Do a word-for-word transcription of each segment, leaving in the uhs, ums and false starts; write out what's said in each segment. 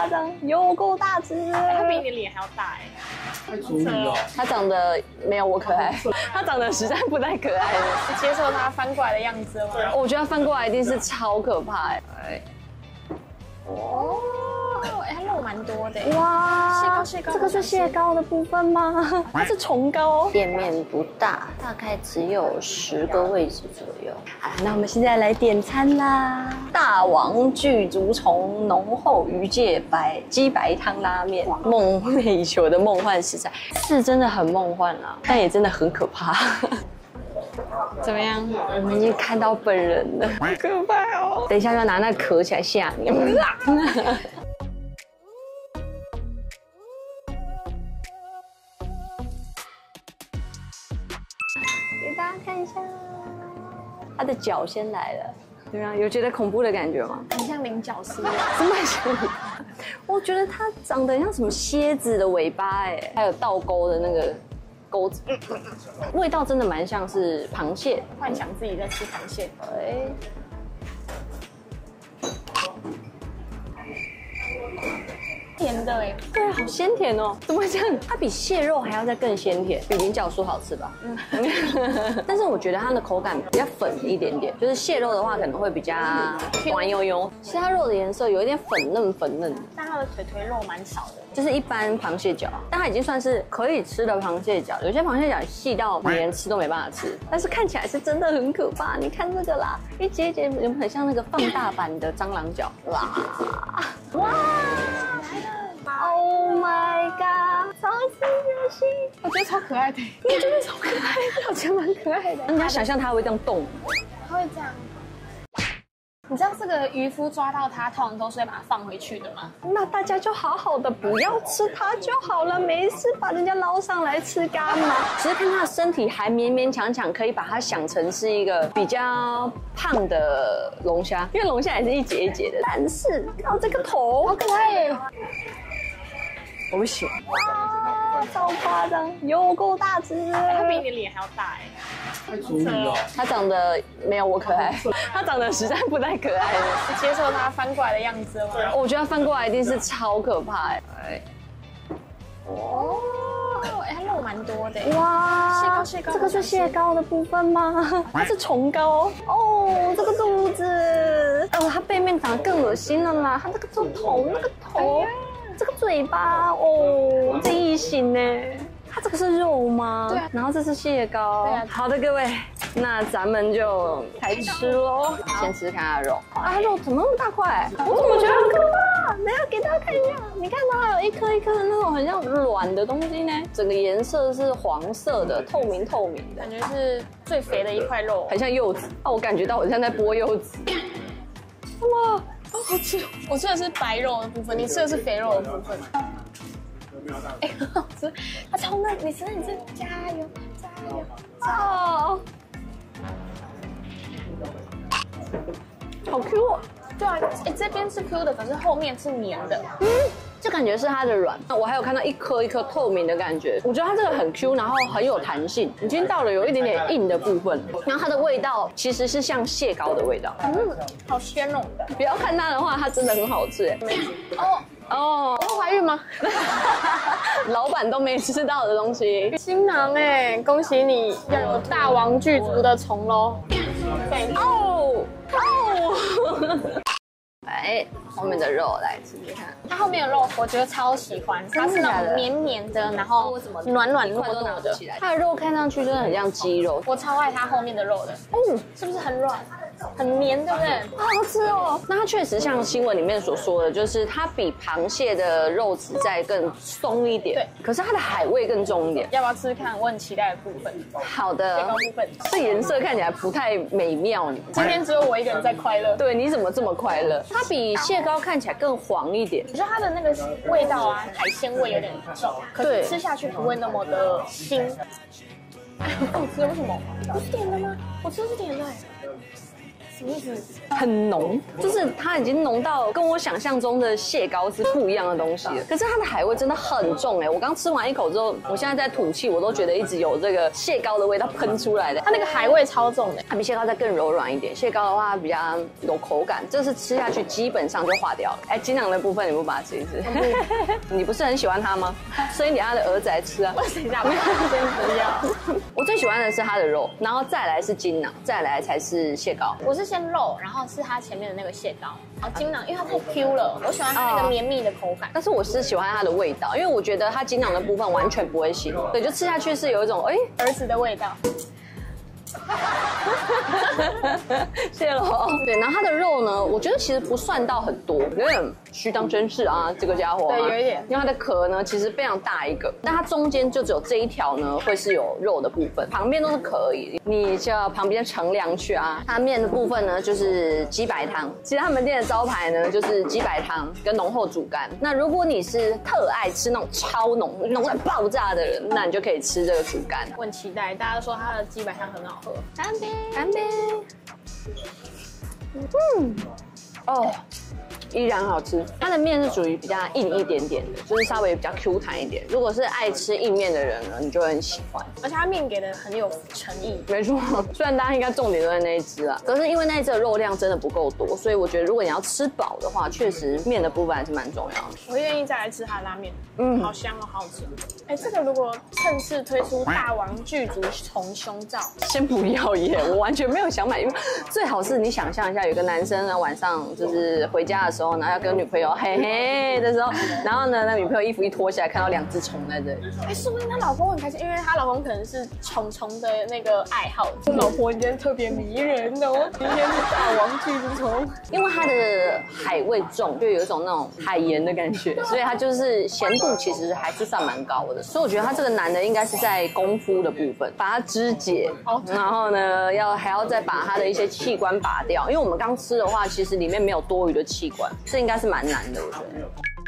夸张，有够大只的。 它比你的脸还要大哎， 太粗鲁了。 它长得没有我可爱，它长得实在不太可爱了。 你接受它翻过来的样子吗？ 我觉得它翻过来一定是超可怕哎。 哦，哎，它肉蛮多的。 哇， 蟹膏蟹膏， 这个是蟹膏的部分吗？它是虫膏。店面不大，大概只有十个位置左右。啊，那我们现在来点餐啦！大王巨足虫浓厚鱼介白鸡白汤拉面，梦寐以求的梦幻食材，是真的很梦幻啊，但也真的很可怕。 怎么样？ 我们已经看到本人了，好可怕哦！等一下要拿那壳起来吓你。给大家看一下，它的脚先来了，对啊，有觉得恐怖的感觉吗？ 很像菱角丝， 什么像？我觉得它长得像什么蝎子的尾巴哎，还有倒钩的那个。钩子，味道真的蛮像是螃蟹， 幻想自己在吃螃蟹。 哎， 甜的哎， 对啊，好鲜甜哦，怎么会这样？它比蟹肉还要再更鲜甜，比菱角酥好吃吧？嗯，但是我觉得它的口感比较粉一点点，就是蟹肉的话可能会比较滑悠悠，其他肉的颜色有一点粉嫩粉嫩的， 但它的腿腿肉蛮少的。 就是一般螃蟹脚，但它已经算是可以吃的螃蟹脚。有些螃蟹脚细到你连吃都没办法吃，但是看起来是真的很可怕。你看这个啦，一节一节有没有很像那个放大版的蟑螂脚？哇哇 ！Oh my god！ 超级恶心， 我觉得超可爱的。 你觉得超可爱的？ 我觉得蛮可爱的。 你要想象它会这样动， 它会这样。你知道这个渔夫抓到它，通常都是会把它放回去的吗？ 那大家就好好的不要吃它就好了，没事把人家捞上来吃干嘛？只是看它的身体还勉勉强强可以把它想成是一个比较胖的龙虾，因为龙虾也是一节一节的。但是看到这个头， 好可爱耶！ 我不喜欢。哇，超夸张，有够大只的。 它比你的脸还要大哎。 太粗鲁了。 它长得没有我可爱，它长得实在不太可爱了。 你接受它翻过来的样子吗？ 我觉得它翻过来一定是超可怕哎。 哦，哎，它肉蛮多的。 哇， 蟹膏蟹膏， 这个是蟹膏的部分吗？它是虫膏哦，这个肚子，哦，它背面长得更恶心了啦，它这个这头那个头，这个嘴巴哦，这异形呢。它这个是肉吗？ 对啊， 然后这是蟹膏。 对啊， 好的，各位，那咱们就开吃喽。先吃看它的肉，啊，肉怎么那么大块？我怎么觉得很可怕？等下给大家看一下，你看它还有一颗一颗的那种很像软的东西呢，整个颜色是黄色的，透明透明的， 感觉是最肥的一块肉， 很像柚子。啊，我感觉到我像在剥柚子。哇，好好吃！ 我吃的是白肉的部分，你吃的是肥肉的部分。哎，很好吃，它超嫩，你吃你吃，加油加油！ 哦，好 Q 哦！ 对啊，哎，这边是 Q 的，可是后面是黏的。 嗯，这感觉是它的软。我还有看到一颗一颗透明的感觉，我觉得它这个很 Q， 然后很有弹性。已经到了有一点点硬的部分，然后它的味道其实是像蟹膏的味道。 嗯，好鲜浓的。 不要看它的话，它真的很好吃哎。 哦。 哦， 我怀孕吗？ 老板都没吃到的东西， 新郎哎，恭喜你要有大王巨足的虫喽！ 哦哦，哎，后面的肉来吃吃看。 它后面的肉我觉得超喜欢，它是那种绵绵的，然后软软糯糯的。 它的肉看上去真的很像鸡肉， 我超爱它后面的肉的。嗯，是不是很软？很绵，对不对？ 好好吃哦。那它确实像新闻里面所说的，就是它比螃蟹的肉质再更松一点，对。可是它的海味更重一点。 要不要吃吃看？我很期待的部分。 好的。 这个部分， 这颜色看起来不太美妙。 今天只有我一个人在快乐。 对，你怎么这么快乐？它比蟹膏看起来更黄一点。 我觉得它的那个味道啊，海鲜味有点重，可是吃下去不会那么的腥。哎，我吃为什么？不是甜的吗？我吃的是甜的。 什么意思？ 很浓，就是它已经浓到跟我想象中的蟹膏是不一样的东西了。可是它的海味真的很重哎、欸，我刚吃完一口之后，我现在在吐气，我都觉得一直有这个蟹膏的味道喷出来的。 它那个海味超重的， 它比蟹膏再更柔软一点。蟹膏的话比较有口感，这是吃下去基本上就化掉了。哎，精囊的部分你不把它吃一吃？你不是很喜欢它吗？生一点它的儿子来吃啊。 等一下，先不要。 我最喜欢的是它的肉，然后再来是精囊，再来才是蟹膏。 我是先肉，然后是它前面的那个蟹膏，然后精囊，因为它太 Q 了，我喜欢它那个绵密的口感。 但是我是喜欢它的味道，因为我觉得它精囊的部分完全不会腥，对，就吃下去是有一种哎、 欸、儿子的味道。 谢喽。对，然后它的肉呢，我觉得其实不算到很多，有点虚当真是啊，这个家伙、啊。 对，有一点。 因为它的壳呢，其实非常大一个，但它中间就只有这一条呢，会是有肉的部分，旁边都是壳而已。你叫旁边乘凉去啊。它面的部分呢，就是鸡白汤。其实他们店的招牌呢，就是鸡白汤跟浓厚煮干。那如果你是特爱吃那种超浓、浓到爆炸的人，那你就可以吃这个煮干。 我很期待，大家都说它的鸡白汤很好喝。干杯！ 干杯！嗯，哦。依然好吃，它的面是属于比较硬一点点的，就是稍微比较 Q 弹一点。如果是爱吃硬面的人呢，你就会很喜欢。 而且它面给的很有诚意。 没错，虽然大家应该重点都在那一只啊，可是因为那一只的肉量真的不够多，所以我觉得如果你要吃饱的话，确实面的部分还是蛮重要的。 我愿意再来吃它的拉面，嗯，好香哦，好好吃。哎，这个如果趁势推出大王剧组重胸罩， 先不要耶，我完全没有想买，因为最好是你想象一下，有个男生呢晚上就是回家的时候，然后要跟女朋友嘿嘿的时候，然后呢，那女朋友衣服一脱下来，看到两只虫在这里。 哎，说不定她老公很开心，因为她老公可能是虫虫的那个爱好。这老婆今天特别迷人哦，今天是大王剧组虫， 因为它的海味重，就有一种那种海盐的感觉，所以它就是咸度其实还是算蛮高的。所以我觉得他这个男的应该是在功夫的部分，把它肢解，然后呢，要还要再把他的一些器官拔掉，因为我们刚吃的话，其实里面没有多余的器官，这应该是蛮难的，我觉得。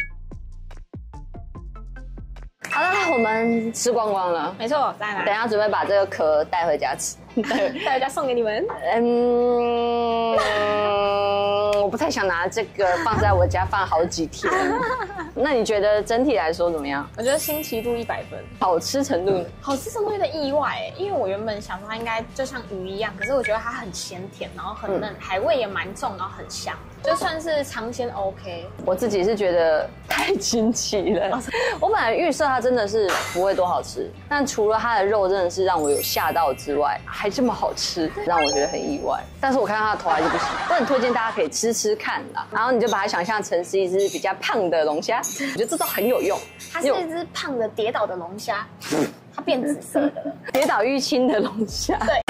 好了，我们吃光光了， 没错，再来。 等一下准备把这个壳带回家吃， 带回家送给你们。 嗯，我不太想拿这个放在我家放好几天。那你觉得整体来说怎么样？ 我觉得新奇度一百分， 好吃程度， 好吃程度有点意外哎，因为我原本想说它应该就像鱼一样，可是我觉得它很鲜甜，然后很嫩，嗯、海味也蛮重，然后很香，就算是尝鲜 OK。 我自己是觉得太惊奇了，我本来预设它真的是不会多好吃，但除了它的肉真的是让我有吓到之外，还这么好吃，让我觉得很意外。但是我看到它的头还是不行，我很推荐大家可以吃吃看啦。然后你就把它想象成是一只比较胖的龙虾。我觉得这招很有用， 它是一只胖的跌倒的龙虾，它变紫色的， 跌倒淤青的龙虾。 对，